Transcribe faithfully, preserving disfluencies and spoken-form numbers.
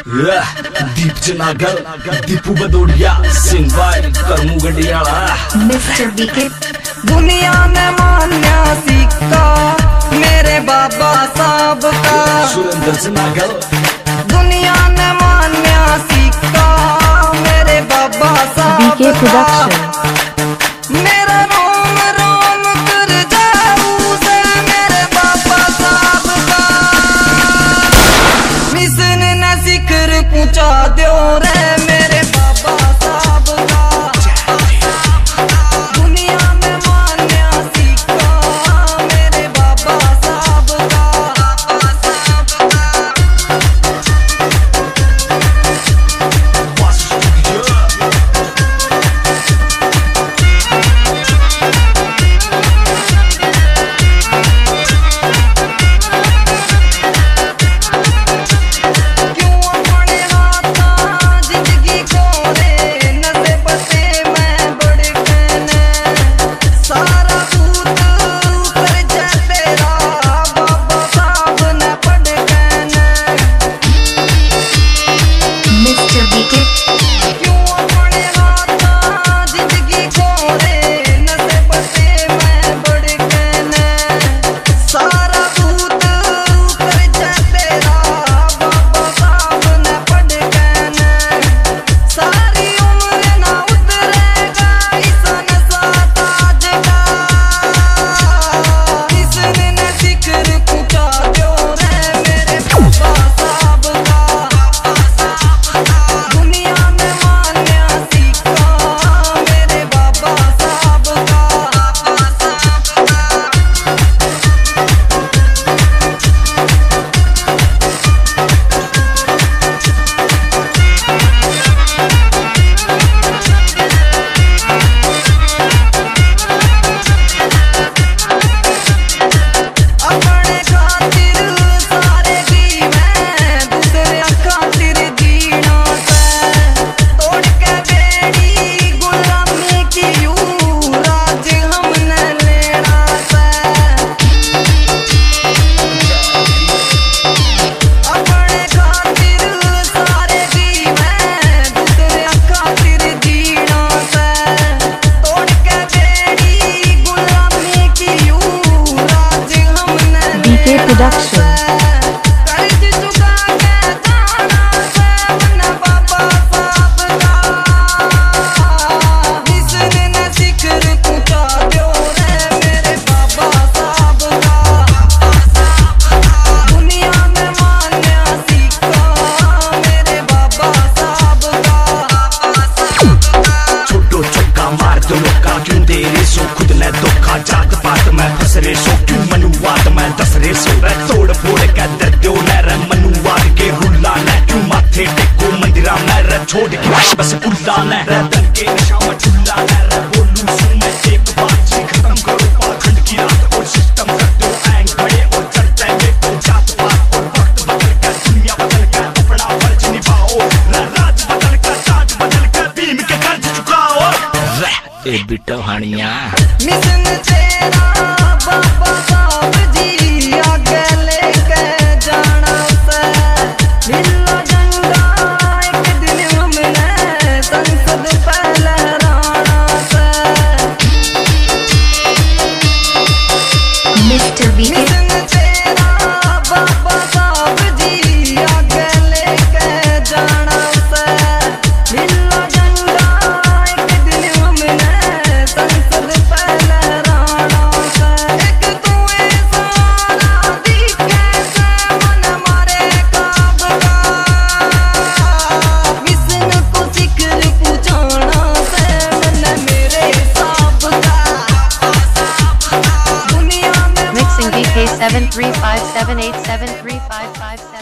दीप जनागर दीपू बदौड़िया सिंह भाई करमू गडियाला mister BK. दुनिया ने मान्या सिक्का मेरे बाबा साहब का। सुरेंद्र जनागर दुनिया ने मान्या सिक्का मेरे बाबा साहब का। BK production. मेरा रोम रोम कर जाऊं से मेरे बाबा साहब का। मिशन न सिखर पूछा दो रे मेरे बाबा साहब का। दुनिया में मान्या सिक्का मेरे बाबा साहब का। प्रोडक्शन। खुद ने धोखा जात पात में फंस रे सो क्यों मनुवाद में दस रे सो तोड़ फोड़ के दर दो नर मनुवाद के हुल्ला ने क्यों माथे टेको मंदिरा में रे छोड़ के बस उल्ला ने रे दन के नशा में झुल्ला ने रे बोलूं सू मैं एक बात जी खत्म करो पाखंड की रात और सिस्टम कर दो एंग खड़े और चलते में को जात पात और वक्त बदल कर दुनिया बदल कर अपना फर्ज निभाओ रे राज बदल कर ताज बदल कर भीम के कर्ज चुकाओ रे ए बिट्टो हानिया। मिशन तेरा बाबा साहब जी आगे लेके जाना से। नीला झंडा एक दिन हमने संसद पे लहराना से। Mister BK. मिशन तेरा बाबा साहब जी आगे लेके जाना से। नीला झंडा एक दिन हमने संसद पे लहराना से। एक तू सारा दिखे से मन मारे काब का। मिशन को जिक्र पूछाना से मन मेरे साहब का। दुनिया में Mixing B K seven three five seven eight seven three five five.